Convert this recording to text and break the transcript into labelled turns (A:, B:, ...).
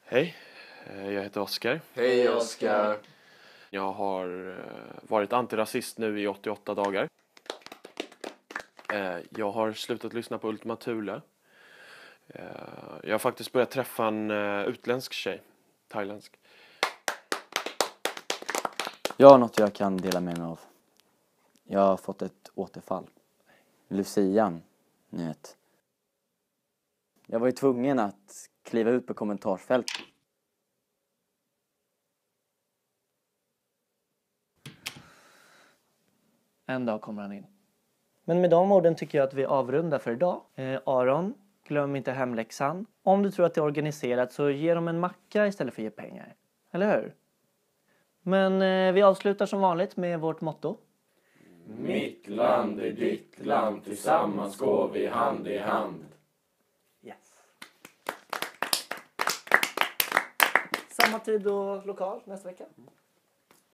A: Hej, jag heter Oskar.
B: Hej Oskar.
A: Jag har varit antirasist nu i 88 dagar. Jag har slutat lyssna på Ultima Thule. Jag har faktiskt börjat träffa en utländsk tjej, thailändsk.
C: Jag har något jag kan dela med mig av. Jag har fått ett återfall. Lucian, ni vet. Jag var ju tvungen att kliva ut på kommentarsfält.
D: En dag kommer han in. Men med de orden tycker jag att vi avrundar för idag. Aron, glöm inte hemläxan. Om du tror att det är organiserat så ge dem en macka istället för att ge pengar. Eller hur? Men vi avslutar som vanligt med vårt motto.
B: Mitt land är ditt land, tillsammans går vi hand i hand.
D: Yes. Samma tid och lokal nästa vecka.